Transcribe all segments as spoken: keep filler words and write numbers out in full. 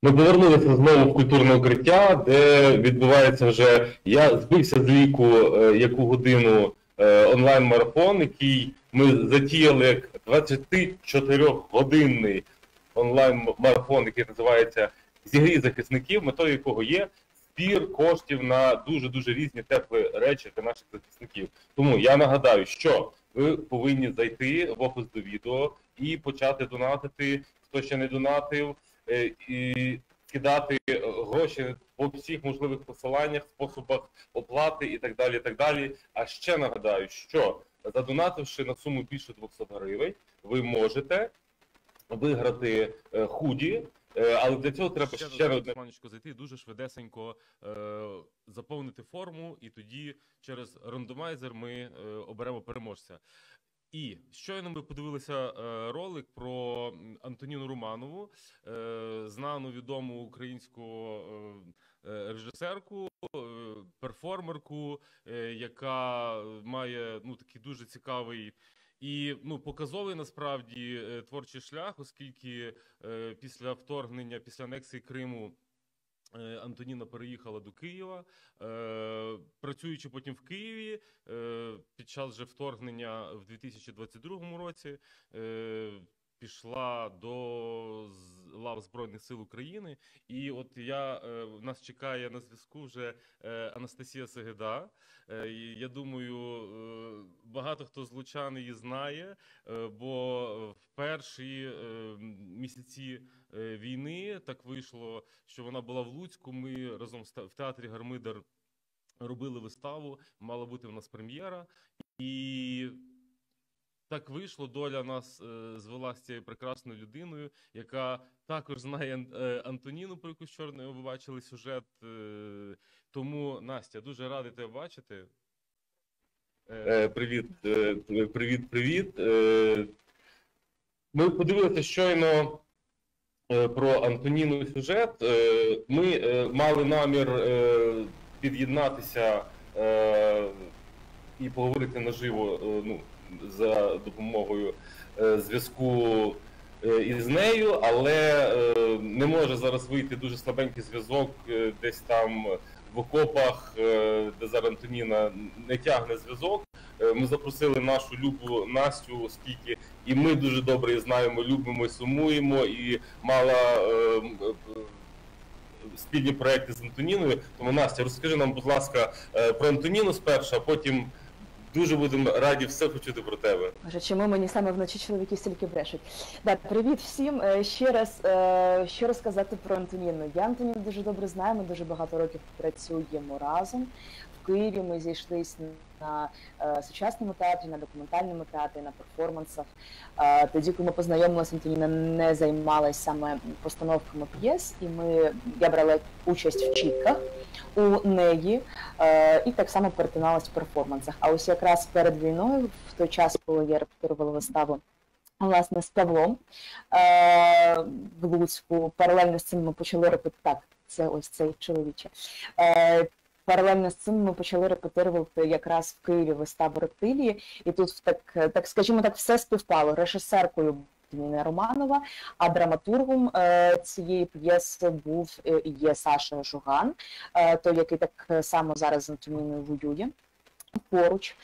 Ми повернулися знову в культурне укриття, де відбувається вже, я збився з ліку, е, яку годину е, онлайн-марафон, який ми затіяли як двадцятичотирьохгодинний онлайн-марафон, який називається «Зігрій захисників», метою якого є збір коштів на дуже-дуже різні теплі речі для наших захисників. Тому я нагадаю, що ви повинні зайти в опис до відео і почати донатити, хто ще не донатив, і кидати гроші по всіх можливих посиланнях, способах оплати і так далі, і так далі. А ще нагадаю, що задонативши на суму більше двохсот гривень, ви можете виграти худі, але для цього треба ще, ще одне планочку зайти, дуже швидесенько е, заповнити форму, і тоді через рандомайзер ми е, оберемо переможця. І щойно ми подивилися е, ролик про Антоніну Романову, е, знану відому українську е, режисерку, е, перформерку, е, яка має ну такий дуже цікавий і ну показовий насправді творчий шлях, оскільки е, після вторгнення, після анексії Криму Антоніна переїхала до Києва, е, працюючи потім в Києві, е, під час же вторгнення в дві тисячі двадцять другому році, е, пішла до лав Збройних сил України. І от я, е, нас чекає на зв'язку вже е, Анастасія Сегеда. Е, я думаю, е, багато хто з лучан її знає, е, бо в перші е, місяці війни так вийшло, що вона була в Луцьку. Ми разом в театрі Гармидер робили виставу, мала бути в нас прем'єра. І так вийшло, доля нас е, звела з цією прекрасною людиною, яка також знає е, Антоніну, про яку вчора ви бачили сюжет. Е, тому, Настя, дуже радий тебе бачити. Е, привіт, е, привіт, привіт. Е, ми подивилися щойно про Антоніну сюжет. Ми мали намір під'єднатися і поговорити наживо, ну, за допомогою зв'язку із нею, але не може зараз вийти дуже слабенький зв'язок десь там в окопах, де зараз Антоніна не тягне зв'язок. Ми запросили нашу любу Настю, оскільки і ми дуже добре її знаємо, любимо і сумуємо, і мала е, е, спільні проекти з Антоніною. Тому, Настя, розкажи нам, будь ласка, про Антоніну спершу, а потім дуже будемо раді все почути про тебе. Боже, чому мені саме вночі чоловіки стільки брешуть? Да, привіт всім. Ще раз, що розказати про Антоніну. Я Антоніну дуже добре знаю, ми дуже багато років працюємо разом. В Києві ми зійшлися на е, сучасному театрі, на документальному театрі, на перформансах. Е, тоді, коли ми познайомилися, Антоніна не займалася саме постановками п'єс, і ми, я брала участь в чітках у неї, е, і так само перетиналась в перформансах. А ось якраз перед війною, в той час, коли я репетирувала виставу, власне, з Павлом е, в Луцьку, паралельно з цим ми почали репетити, так, це ось цей чоловіче, е, паралельно з цим ми почали репетирувати якраз в Києві виставу «Рептилії», і тут, так, так скажімо так, все співпало. Режисеркою Антоніна Романова, а драматургом е, цієї п'єси був і е, є Саша Жуган, е, той, який так само зараз з Антоніною воює поруч.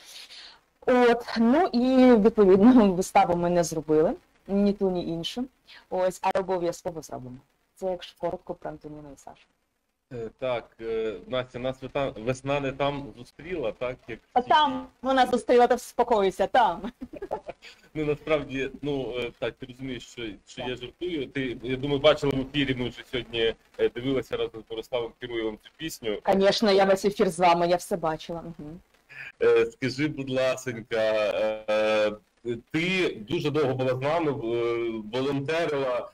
От, ну і відповідно виставу ми не зробили, ні ту, ні іншу. Ось, а обов'язково зробимо. Це якщо коротко про Антоніну і Сашу. Так, Настя, нас весна не там зустріла, так? Як а там вона зустріла, та вспокоївся, там. Ну, насправді, ну, так, ти розумієш, що, що я жартую. Ти, я думаю, бачила в ефірі, ми вже сьогодні дивилися разом з Бориславом Кируєвим цю пісню. Звісно, я весь ефір з вами, я все бачила. Угу. Скажи, будь ласенька, ти дуже довго була з нами, волонтерила.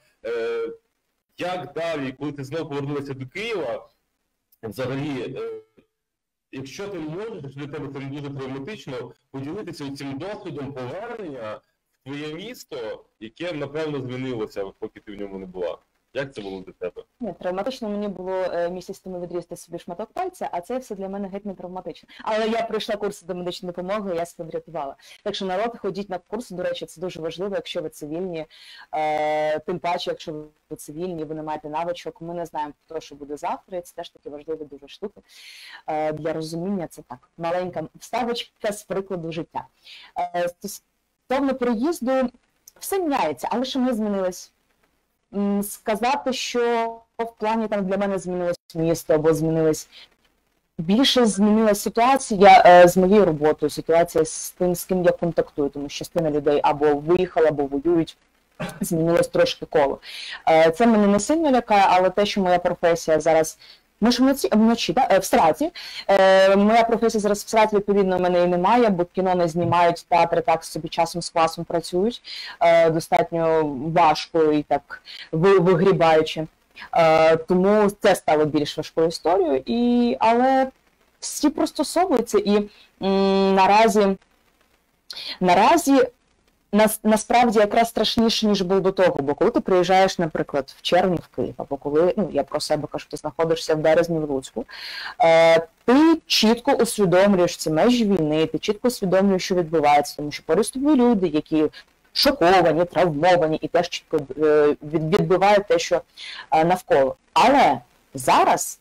Як далі, коли ти знову повернулася до Києва, взагалі, якщо ти можеш, для тебе це дуже травматично, поділитися цим досвідом повернення в твоє місто, яке, напевно, змінилося, поки ти в ньому не була. Як це було для тебе? Ні, травматично мені було е, місяць тому відрізати собі шматок пальця, а це все для мене геть не травматично. Але я пройшла курси до медичної допомоги, і я себе врятувала. Так що народ, ходіть на курси, до речі, це дуже важливо, якщо ви цивільні, е, тим паче, якщо ви цивільні, ви не маєте навичок, ми не знаємо, хто що буде завтра, і це теж такі важливі дуже штуки. Е, для розуміння це так, маленька вставочка з прикладу життя. Е, стосовно переїзду, все міняється, але що ми змінились? Сказати, що в плані там для мене змінилось місто або змінилось, більше змінилася ситуація е, з моєю роботою, ситуація з тим, з ким я контактую, тому що частина людей або виїхала, або воюють, змінилось трошки коло. Е, це мене не сильно лякає, але те, що моя професія зараз, ми ж вночі, вночі да? в Страті, е, моя професія зараз в Страті, відповідно, в мене і немає, бо кіно не знімають, театри так собі часом з класом працюють, е, достатньо важко і так вигрібаючи. Е, тому це стало більш важкою історією, і, але всі пристосовуються і м, наразі, наразі Нас, насправді якраз страшніше, ніж було до того, бо коли ти приїжджаєш, наприклад, в червні в Київ, або коли, ну, я про себе кажу, ти знаходишся в березні в Луцьку, е, ти чітко усвідомлюєш ці межі війни, ти чітко усвідомлюєш, що відбувається, тому що поруч з тобою люди, які шоковані, травмовані, і теж чітко е, відбивають те, що е, навколо. Але зараз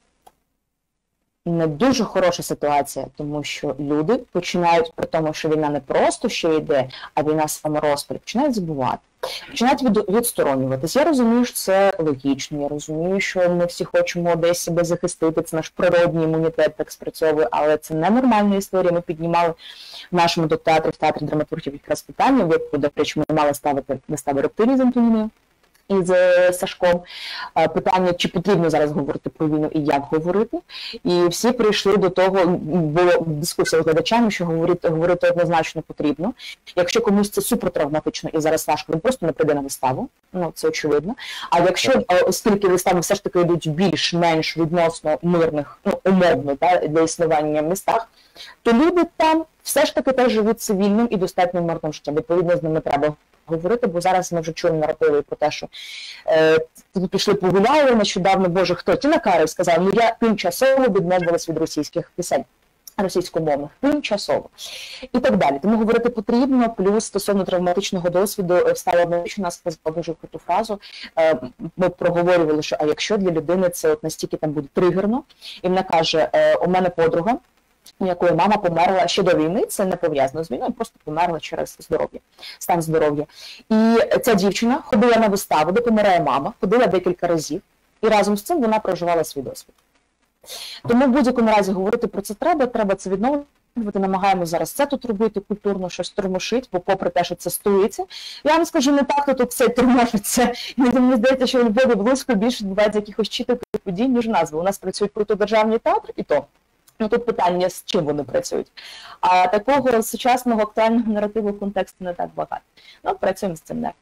не дуже хороша ситуація, тому що люди починають, при тому, що війна не просто ще йде, а війна саморозпаль, починають забувати, починають від, відсторонюватись. Я розумію, що це логічно, я розумію, що ми всі хочемо десь себе захистити, це наш природній імунітет так спрацьовує, але це ненормальна історія. Ми піднімали в нашому театрі, в театрі драматургів якраз питання, в яку, до речі, ми мали ставити вистави «Рептилії» з Антоніною і з Сашком, питання, чи потрібно зараз говорити про війну і як говорити. І всі прийшли до того, було дискусія з глядачами, що говорити, говорити однозначно потрібно. Якщо комусь це супертравматично і зараз важко, він просто не прийде на виставу, ну це очевидно. А якщо, оскільки вистави все ж таки йдуть в більш-менш відносно мирних, ну умовно, да, для існування містах, то люди там все ж таки теж живуть цивільним і достатньо мирним життям. Відповідно, з ними треба говорити, бо зараз ми вже чуємо наративи про те, що е, пішли погуляли нещодавно, боже, хто? Тіна Кароль сказав, ну я тимчасово відмовилась від російських пісень, російськомовних, тимчасово. І так далі. Тому говорити потрібно, плюс стосовно травматичного досвіду, стало одне, що нас сказала дуже круту фразу, е, ми проговорювали, що а якщо для людини це от настільки там буде тригерно, і вона каже, е, у мене подруга, у якої мама померла ще до війни, це не пов'язано з війною, просто померла через здоров'я, стан здоров'я. І ця дівчина ходила на виставу, де помирає мама, ходила декілька разів, і разом з цим вона проживала свій досвід. Тому в будь-якому разі говорити про це треба, треба це відновлювати, намагаємося зараз це тут робити, культурно щось тормошить, бо попри те, що це стується, я вам скажу, не так, то тут все тормошиться. І мені здається, що в Львові, в Луцьку більше відбувається якихось чіток подій, ніж назви. У нас працюють круто державні театри, і то. Ну, тут питання, з чим вони працюють. А такого сучасного актуального наративу контексту не так багато. Ну, працюємо з цим, не.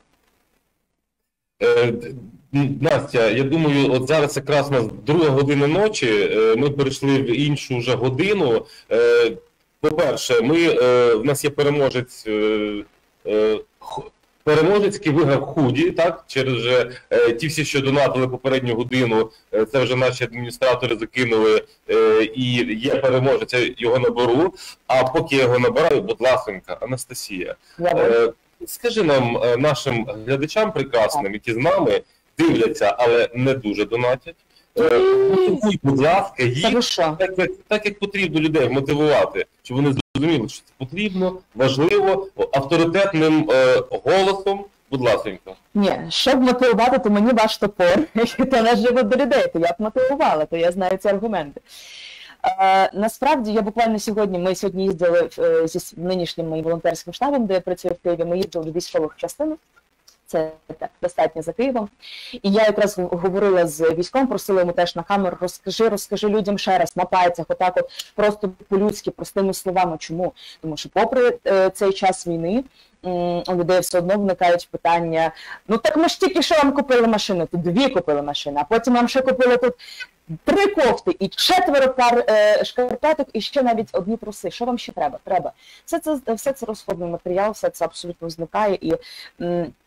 Е, Настя, я думаю, от зараз якраз у нас друга година ночі, е, ми перейшли в іншу вже годину. Е, по-перше, ми, е, в нас є переможець, е, е, переможець, який виграв худі, так, через вже е, ті всі, що донатили попередню годину, е, це вже наші адміністратори закинули, е, і є переможець, я його наберу. А поки я його набираю, будь ласенька, Анастасія, е, скажи нам, е, нашим глядачам прекрасним, які з нами дивляться, але не дуже донатять, е, мотивуй, будь ласка, їх, так, так, так як потрібно людей мотивувати, щоб вони зрозуміли, що це потрібно, важливо, авторитетним е, голосом, будь ласенька. Ні, щоб мотивувати, то мені ваш топор, то не живо до людей, то я б мотивувала, то я знаю ці аргументи. Е, насправді, я буквально сьогодні, ми сьогодні їздили е, зі нинішнім моїм волонтерським штабом, де я працюю в Києві, ми їздили до військових частин. Це так, достатньо за Києвом. І я якраз говорила з військом, просила йому теж на камеру, розкажи, розкажи людям ще раз, на пальцях, отак от, просто по-людськи, простими словами. Чому? Тому що попри е, цей час війни, м, у людей все одно виникають питання, ну так ми ж тільки що вам купили машину, тут дві купили машини, а потім вам ще купили тут три кофти і четверо пар е, шкарпеток, і ще навіть одні труси. Що вам ще треба? Треба. Все це, все це розходний матеріал, все це абсолютно зникає, і м,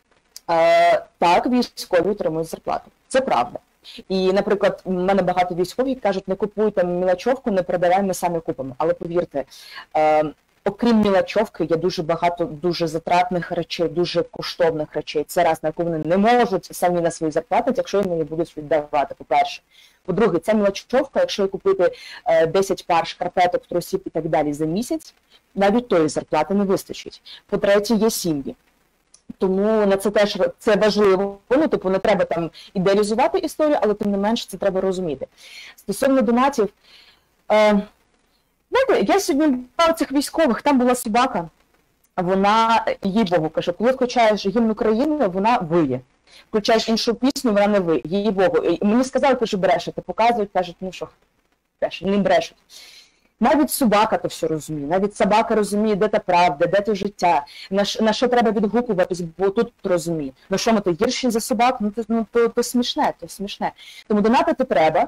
Е, так, військові отримують зарплату. Це правда. І, наприклад, в мене багато військових кажуть, не купуй там мілочовку, не продавай, ми самі купимо. Але повірте, е, окрім мілочовки, є дуже багато дуже затратних речей, дуже коштовних речей. Це раз, на яку вони не можуть самі на свої зарплати, якщо їм її будуть віддавати, по-перше. По-друге, ця мілочовка, якщо купити е, десять пар шкарпеток, трусів і так далі за місяць, навіть тої зарплати не вистачить. По-третє, є сім'ї. Тому на це теж це важливо. Ну, типу, не треба там ідеалізувати історію, але тим не менше це треба розуміти. Стосовно донатів, е, знаєте, я сьогодні бачила цих військових, там була собака, вона, їй Богу, каже, коли включаєш гімн України, вона виє. Включаєш іншу пісню, вона не виє, їй Богу. І мені сказали, що брешете, показують, кажуть, ну що, брешуть, не брешуть. Навіть собака то все розуміє, навіть собака розуміє, де та правда, де то життя, на, на що треба відгукуватись, бо тут розуміє. Ну що ми то гірші за собак, ну то, ну, то, то смішне, то смішне. Тому донатити треба,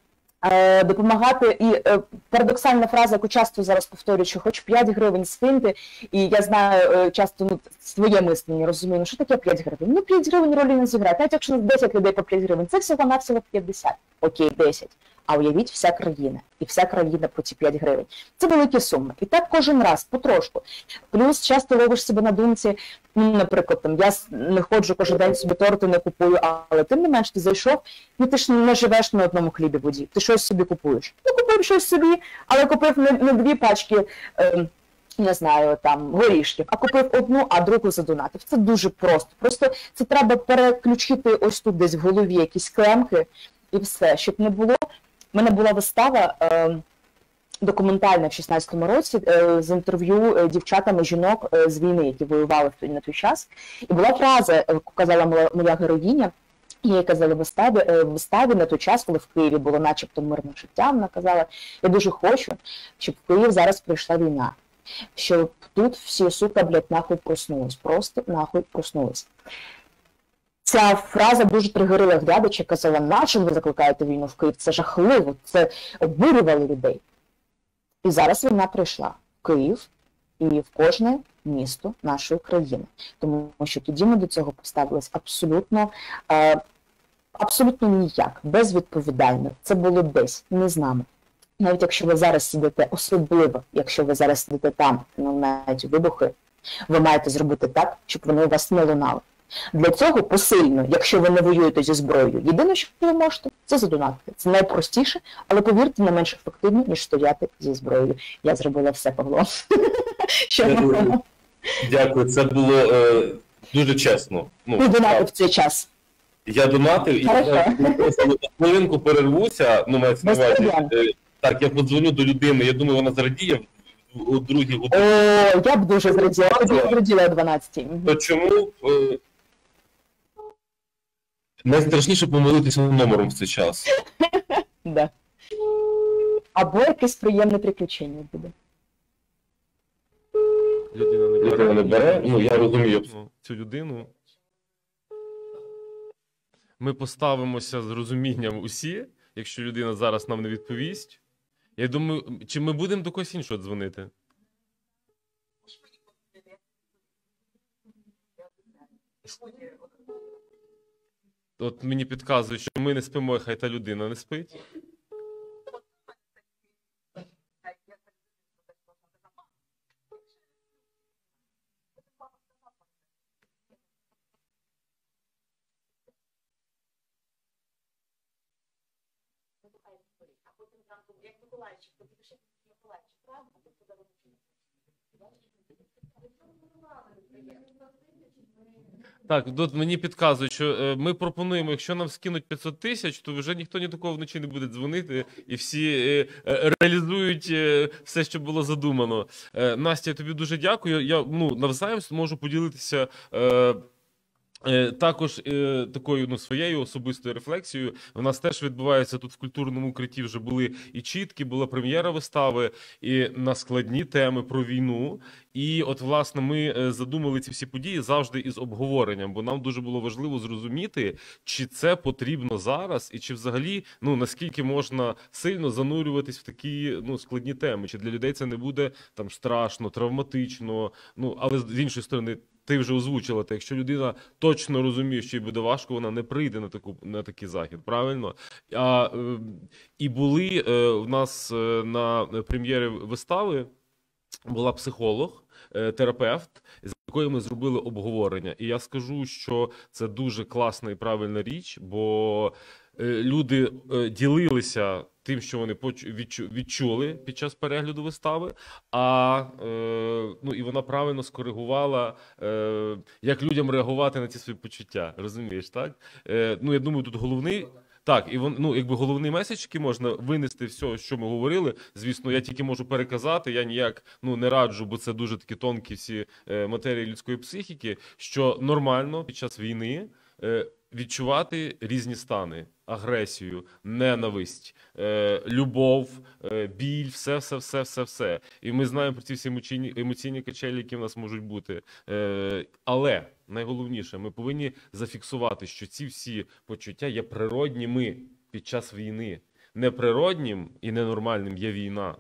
е, допомагати, і е, парадоксальна фраза, яку часто зараз повторюю, що хоч п'ять гривень скиньте, і я знаю е, часто ну, своє мислення, розумію, ну що таке п'ять гривень? Ну п'ять гривень ролі не зіграє, навіть якщо на десять людей по п'ять гривень, це всього-навсього п'ятдесят, окей, десять. А уявіть, вся країна. І вся країна по ці п'ять гривень. Це великі суми. І так кожен раз, потрошку. Плюс часто ловиш себе на думці, ну, наприклад, там, я не ходжу кожен день собі торти не купую, але тим не менш ти зайшов, ну ти ж не живеш на одному хлібі воді, ти щось собі купуєш. Ну, купив щось собі, але купив не, не дві пачки, е, не знаю, там, горішків, а купив одну, а другу задонатив. Це дуже просто. Просто це треба переключити ось тут десь в голові якісь клемки і все, щоб не було. У мене була вистава е, документальна в шістнадцятому році е, з інтерв'ю е, дівчатами жінок е, з війни, які воювали в той, на той час. І була фраза, яку казала моя, моя героїня, я їй казала в виставі, е, в виставі на той час, коли в Києві було начебто мирне життя, вона казала, я дуже хочу, щоб в Київ зараз прийшла війна. Щоб тут всі, сука, блядь, нахуй проснулись. Просто нахуй проснулись. Ця фраза дуже тригерила глядача, казала, наче ви закликаєте війну в Київ, це жахливо, це обурювало людей. І зараз війна прийшла в Київ і в кожне місто нашої країни. Тому що тоді ми до цього поставились абсолютно, е, абсолютно ніяк, безвідповідально. Це було десь, не з нами. Навіть якщо ви зараз сидите, особливо, якщо ви зараз сидите там, ну, навіть вибухи, ви маєте зробити так, щоб вони у вас не лунали. Для цього посильно, якщо ви не воюєте зі зброєю, єдине, що ви можете, це задонатити. Це найпростіше, але повірте, не менш ефективно, ніж стояти зі зброєю. Я зробила все, Павло. Дякую. Дякую, це було е, дуже чесно. Ну, Ти донатив в цей час. Я донатив, і я хвилинку перервуся, ну, мається на увазі. Е, так, я подзвоню до людини, я думаю, вона зрадіє у другій годині. О, я б дуже зраділа, я б зраділа о дванадцятій. То чому... Е, найстрашніше помилитися номером в цей час. Да. Або якесь приємне приключення буде. Людина не бере. Людина не бере, ну я розумію. Ну, цю людину. Ми поставимося з розумінням усі, якщо людина зараз нам не відповість. Я думаю, чи ми будемо до когось іншого дзвонити? От мені підказують, що ми не спимо, і хай та людина не спить. Так, тут мені підказують, що е, ми пропонуємо, якщо нам скинуть п'ятсот тисяч, то вже ніхто ні до кого вночі не буде дзвонити, і всі е, е, реалізують е, все, що було задумано. Е, Настя, я тобі дуже дякую. Я ну, навзаєм можу поділитися е, е, також е, такою ну, своєю особистою рефлексією. У нас теж відбувається тут в культурному укритті, вже були і чітки, була прем'єра вистави, і на складні теми про війну. І от, власне, ми задумали ці всі події завжди із обговоренням, бо нам дуже було важливо зрозуміти, чи це потрібно зараз, і чи взагалі, ну, наскільки можна сильно занурюватись в такі, ну, складні теми, чи для людей це не буде там страшно, травматично, ну, але з іншої сторони, ти вже озвучила, так, якщо людина точно розуміє, що їй буде важко, вона не прийде на таку на такий захід, правильно? А, е, і були е, в нас е, на прем'єрі вистави була психолог, е, терапевт, з якою ми зробили обговорення. І я скажу, що це дуже класна і правильна річ, бо е, люди е, ділилися тим, що вони відчули під час перегляду вистави, а е, ну, і вона правильно скоригувала, е, як людям реагувати на ці свої почуття. Розумієш, так? Е, ну, я думаю, тут головний... Так, і вон, ну, якби головний меседж, який можна винести все, що ми говорили, звісно, я тільки можу переказати, я ніяк ну, не раджу, бо це дуже такі тонкі всі е, матерії людської психіки, що нормально під час війни е, відчувати різні стани, агресію, ненависть, е, любов, е, біль, все-все-все-все-все. І ми знаємо про ці всі емоційні, емоційні качелі, які в нас можуть бути. Е, але найголовніше, ми повинні зафіксувати, що ці всі почуття є природніми під час війни. Неприроднім і ненормальним є війна.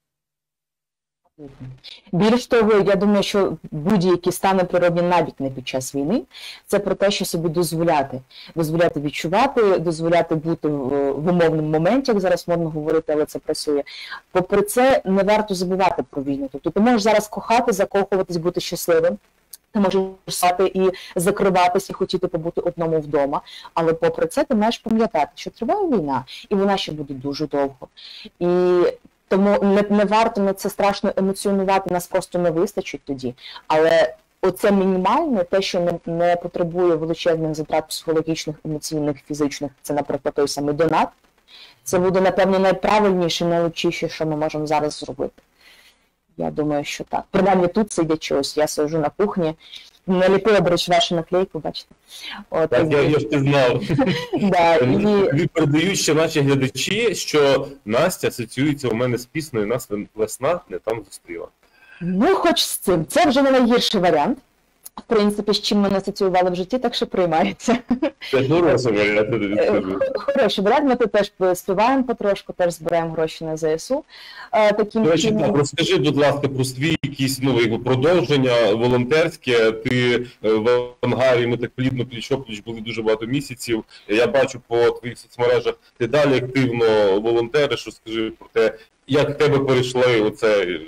Більш того, я думаю, що будь-які стани природні навіть не під час війни, це про те, що собі дозволяти. Дозволяти відчувати, дозволяти бути в, в умовному моменті, як зараз модно говорити, але це працює. Попри це, не варто забувати про війну. Тобто ти можеш зараз кохати, закохуватись, бути щасливим. Ти можеш стати і закриватись, і хотіти побути одному вдома. Але попри це ти маєш пам'ятати, що триває війна, і вона ще буде дуже довго. І тому не, не варто на це страшно емоціонувати, нас просто не вистачить тоді. Але оце мінімальне, те, що не, не потребує величезних затрат психологічних, емоційних, фізичних, це, наприклад, той самий донат, це буде, напевно, найправильніше, найлучіше, що ми можемо зараз зробити. Я думаю, що так. Принаймні тут сидячи, ось я сиджу на кухні, наліпила, до речі, вашу наклейку, бачите. От, так, і... я, я ж ти знав. Да, і... Передають ще наші глядачі, що Настя асоціюється у мене з піснею «Нас весна не там зустріла». Ну, хоч з цим. Це вже не найгірший варіант. В принципі, з чим мене асоціювали в житті, так що приймається. Це хороший варіант, я тобі скажу. Хороший варіант, ми тут теж співаємо потрошку, теж збираємо гроші на ЗСУ. Таким До речі, чином... так, розкажи, будь ласка, про свій якісь, ну, якби продовження волонтерське. Ти в Ангарі, ми так плідно пліч-о-пліч були дуже багато місяців. Я бачу по твоїх соцмережах, ти далі активно волонтериш. Розкажи про те, як в тебе перейшли оце...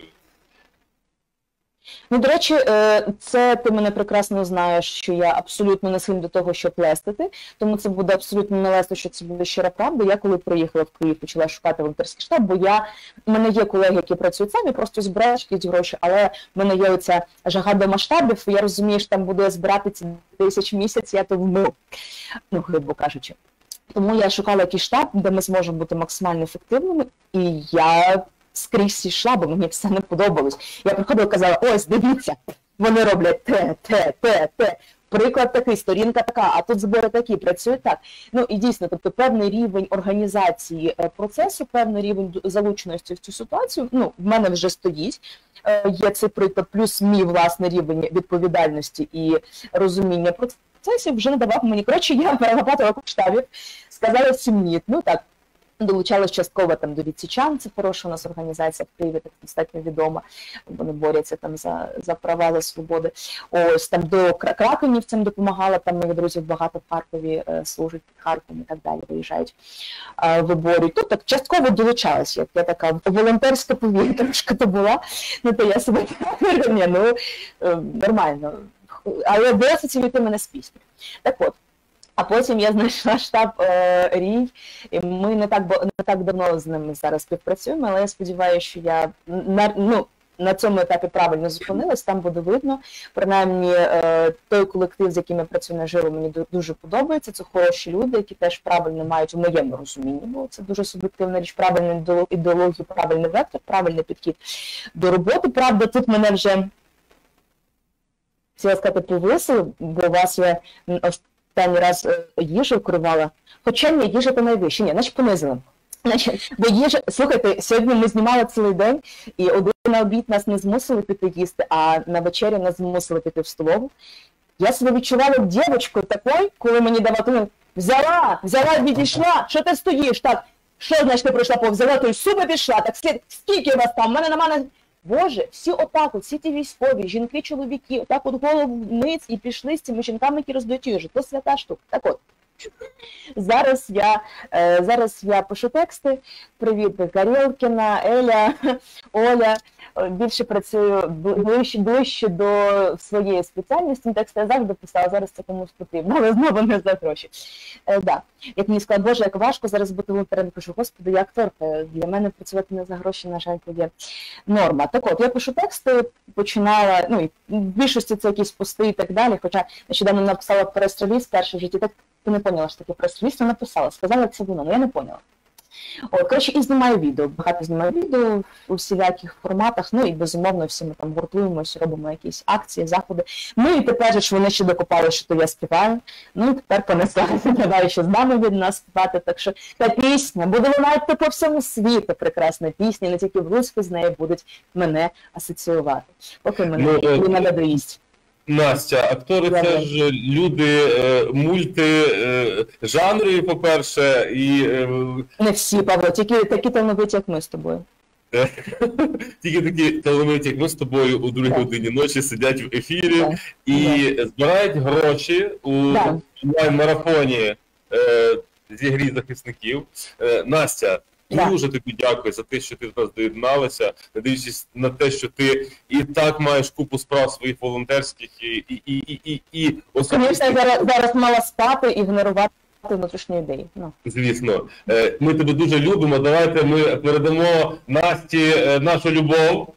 Ну, до речі, це ти мене прекрасно знаєш, що я абсолютно не схильна до того, щоб лестити, тому це буде абсолютно не лесто, що це буде щира правда. Я коли приїхала в Київ, почала шукати волонтерський штаб, бо я, в мене є колеги, які працюють самі, просто збирають якісь гроші, але в мене є оця жага до масштабів, я розумію, що там буде збирати ці тисяч в місяць, я то вмив, ну, грубо кажучи. Тому я шукала якийсь штаб, де ми зможемо бути максимально ефективними, і я... скрізь йшла, бо мені все не подобалось. Я приходила і казала, ось, дивіться, вони роблять те, те, те, те. Приклад такий, сторінка така, а тут збори такі, працюють так. Ну і дійсно, тобто певний рівень організації процесу, певний рівень залученості в цю ситуацію, ну, в мене вже стоїть. Є цей приклад, плюс мій власний рівень відповідальності і розуміння процесів вже надавав мені. Коротше, я перелопатила штабів, сказала всім ні. Ну так, долучалась частково там до відсічан, це хороша у нас організація в Києві, так достатньо відома, вони борються там за, за права, за свободи. Ось там до кракенівцям допомагала, там моїх друзів багато в Харкові е, служать під Харковом і так далі, виїжджають, е, виборюють. Тут так частково долучалась, як я така волонтерська повія трошки то була, ну то я себе не, ну е, нормально, але ви асоціюєте мене з піснею. Так от. А потім я знайшла штаб е, Рій, і ми не так, не так давно з ними зараз співпрацюємо, але я сподіваюся, що я на, ну, на цьому етапі правильно зупинилась, там буде видно. Принаймні, е, той колектив, з яким я працюю наживо, мені дуже подобається, це хороші люди, які теж правильно мають, у моєму розумінні, бо це дуже суб'єктивна річ, правильна ідеологія, правильний вектор, правильний підхід до роботи. Правда, тут мене вже, хотіла сказати, повисили, бо у вас є... останній раз їжу керувала, хоча ні, їжа то найвище, ні, значить понизила. Значить, бо їжа, слухайте, сьогодні ми знімали цілий день, і один на обід нас не змусили піти їсти, а на вечерю нас змусили піти в столову. Я себе відчувала дівчинкою такою, коли мені давати, взяла, взяла, відійшла, що ти стоїш, так, що значить ти прийшла, взяла, то й суп і пішла, так скільки у вас там, у мене на мене Боже, всі отак, от, всі ті військові, жінки, чоловіки, отак от голову вниз і пішли з цими жінками, які роздають їжу. То свята штука. Так от. Зараз я, е, зараз я пишу тексти. Привіт, Карєлкіна, Еля, Оля. Більше працюю ближче, ближче до своєї спеціальності. Тексти я завжди писала, зараз це комусь потрібно, але знову не за гроші. Е, да. Як мені сказали, Боже, як важко зараз бути волонтером. Кажу, Господи, я акторка. Для мене працювати не за гроші, на жаль, є норма. Так от, я пишу тексти, починала, ну, і в більшості це якісь пости і так далі, хоча нещодавно написала прес-реліз перший в житті, так ти не поняла, що таке прес-реліз, вона написала, сказала, як це воно, але я не поняла. От, коротше, і знімаю відео, багато знімаю відео у всіляких форматах, ну і безумовно всі ми там гуртуємося, робимо якісь акції, заходи. Ну і тепер ж вони ще докопали, що то я співаю, ну і тепер понеслася, гадаю, що з нами від нас співати, так що та пісня буде лунати по всьому світу, прекрасна пісня, не тільки в Луцьку з нею будуть мене асоціювати, поки мене Ну, не надоїсть. Настя, актори це ж люди е, мультижанрові, по-перше, і е, Не всі, Павло, тільки такі талановиті, як ми з тобою. тільки такі талановиті, як ми з тобою у другій Так. годині ночі сидять в ефірі Так. і збирають гроші у Так. онлайн-марафоні е, зі грі захисників. Е, Настя, Так. дуже тобі дякую за те, що ти до нас доєдналася, не дивлячись на те, що ти і так маєш купу справ своїх волонтерських і, і, і, і, і, і Звісно, я особистих. зараз, зараз мала спати, ігнорувати внутрішні ідеї. Ну. Звісно, Е, ми тебе дуже любимо. Давайте ми передамо Насті е, нашу любов.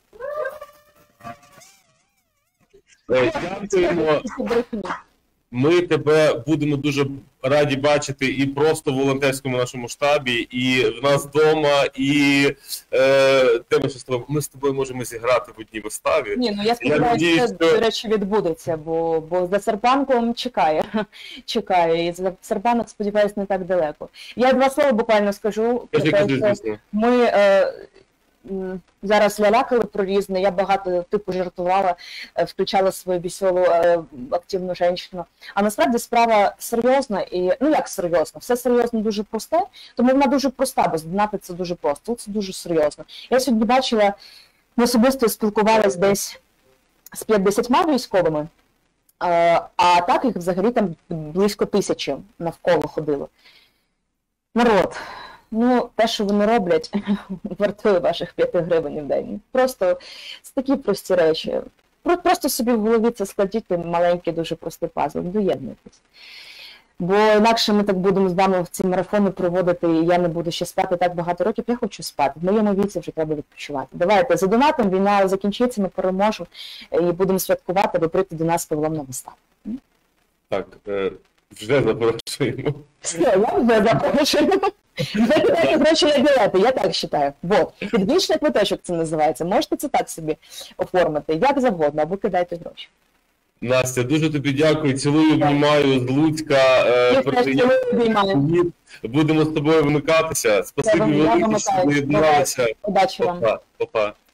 Е, Дякуємо. Ми тебе будемо дуже раді бачити і просто в волонтерському нашому штабі, і в нас вдома, і е, де ми ще з тобою? Ми з тобою можемо зіграти в одній виставі. Ні, ну я сподіваюся, надіюсь, це, що- до речі, відбудеться, бо, бо за Серпанком чекає. чекає. І за Серпанок, сподіваюся, не так далеко. Я два слова буквально скажу. про Кажи, те, кажи, що звісно. Ми е, м, зараз лялякали про різне, я багато типу жартувала, е, включала свою веселу е, активну жінку. А насправді справа серйозна і, ну як серйозна, все серйозно дуже просте, тому вона дуже проста, бо здонати це дуже просто, це дуже серйозно. Я сьогодні бачила, ми особисто спілкувалися десь з п'ятдесятьма військовими, е, а так їх взагалі там близько тисячі навколо ходило. Народ, ну, те, що вони роблять, вартує ваших п'яти гривень в день. Просто це такі прості речі. Про- Просто собі в голові це складіть, маленький, дуже простий пазл, доєднуйтесь. Бо інакше ми так будемо з вами в ці марафони проводити, і я не буду ще спати так багато років, я хочу спати. В моєму віці вже треба відпочивати. Давайте, за донатом війна закінчиться, ми переможемо і будемо святкувати, ви прийти до нас Павлом на виставу. Так, е, вже запрошуємо. Все, я вже запрошую. Ви кидаєте гроші на білети, я так вважаю. Вот. Підвищений квиточок це називається. Можете це так собі оформити, як завгодно, або кидайте гроші. Настя, дуже тобі дякую. Цілую, обнімаю з Луцька. Е, Я теж передаю цілую, обіймаю. привіт. Будемо з тобою вимикатися. Спасибі Я вам- я велике, що вимикаюсь. доєдналися. Удачі вам. Па-па. Па-па.